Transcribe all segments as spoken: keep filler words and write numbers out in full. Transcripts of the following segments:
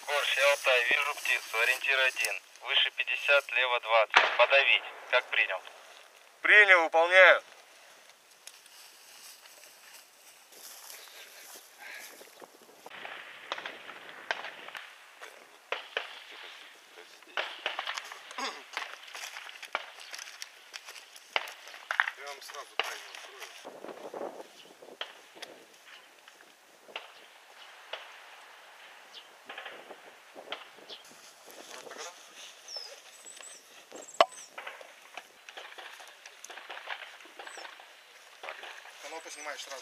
Корж, я Алтай, вижу птицу, ориентир один. Выше пятьдесят, лево двадцать. Подавить. Как принял? Принял, выполняю. Я вам сразу тайну открою. Канопу снимаешь сразу.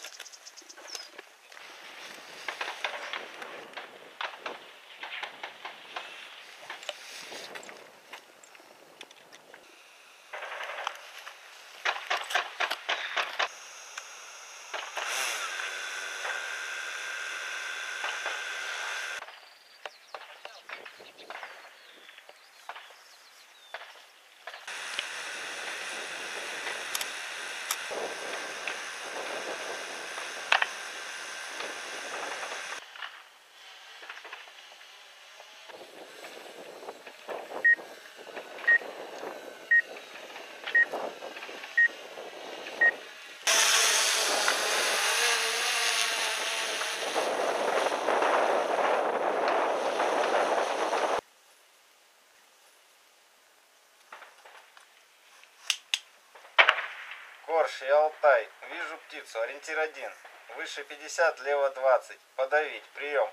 Корж, я Алтай, вижу птицу, ориентир один. Выше пятьдесят, лево двадцать. Подавить. Прием.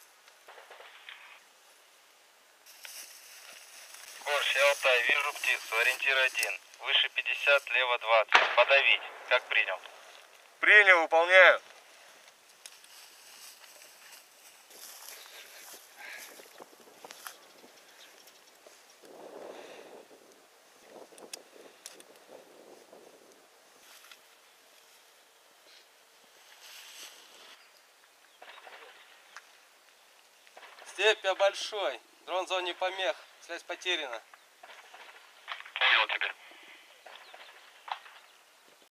Корж, я Алтай, вижу птицу, ориентир один. Выше пятьдесят, лево двадцать. Подавить. Как принял? Принял, выполняю. Степь, я большой. Дрон в зоне помех. Связь потеряна.